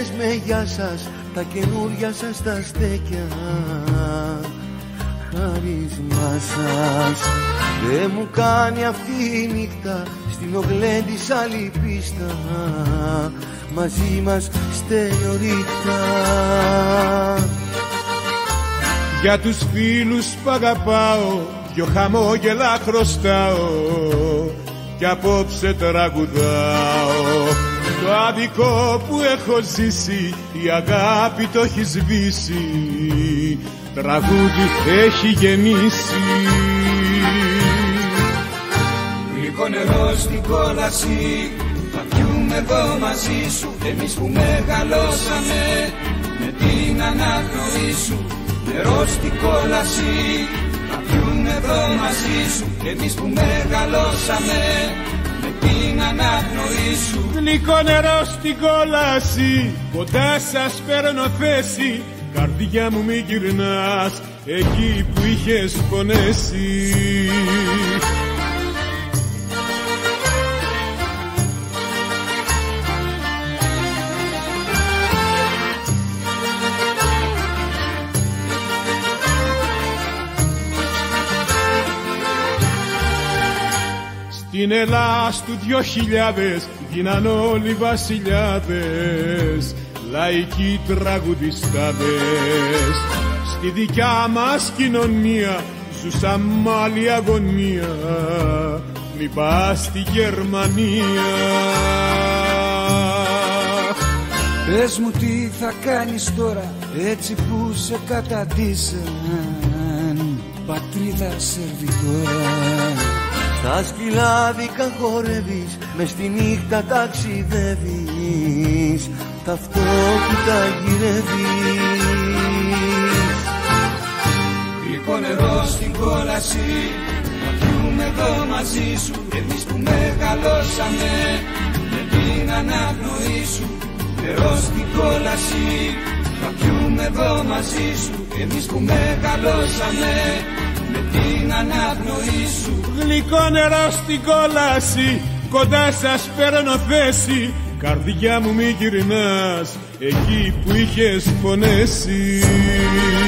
λες με γεια σας τα καινούρια σας τα στέκια. Χάρισμά σας δεν μου κάνει αυτή η νύχτα στην ογλέ της άλλη πίστα. Μαζί μας στέριορίχτα. Για τους φίλους που αγαπάω δυο χαμόγελα χρωστάω κι απόψε τραγουδάω. Το άδικο που έχω ζήσει η αγάπη το έχει σβήσει, τραγούδι έχει γεννήσει. Γλυκό νερό στην κόλαση θα πιούμε εδώ μαζί σου. Εμείς που μεγαλώσαμε με την αναπνοή σου. Νερό στην κόλαση θα πιούμε εδώ μαζί σου. Εμείς που μεγαλώσαμε με την αναπνοή σου. Γλυκό νερό στην κόλαση, κοντά σας παίρνω θέση. Καρδιά μου μη γυρνάς εκεί που είχες πονέσει. Στην Ελλάς του 2000 γίναν όλοι βασιλιάδες, λαϊκοί τραγουδιστάδες. Στη δικιά μας κοινωνία ζούσαν μ' άλλη αγωνία, μη πας στη Γερμανία. Πες μου τι θα κάνεις τώρα έτσι που σε καταντήσαν πατρίδα σερβιτόρα. Στα σκυλάδικα χορεύεις, μες στη νύχτα ταξιδεύεις, ταυτόχρονα γυρεύεις. Γλυκό νερό στην κόλαση θα πιούμε εδώ μαζί σου. Εμείς που μεγαλώσαμε με την αναπνοή σου. Νερό στην κόλαση θα πιούμε εδώ μαζί σου. Εμείς που μεγαλώσαμε με την αναπνοή σου. Γλυκό νερό στην κόλαση, κοντά σας παίρνω θέση. Καρδιά μου μη γυρνάς εκεί που είχες πονέσει.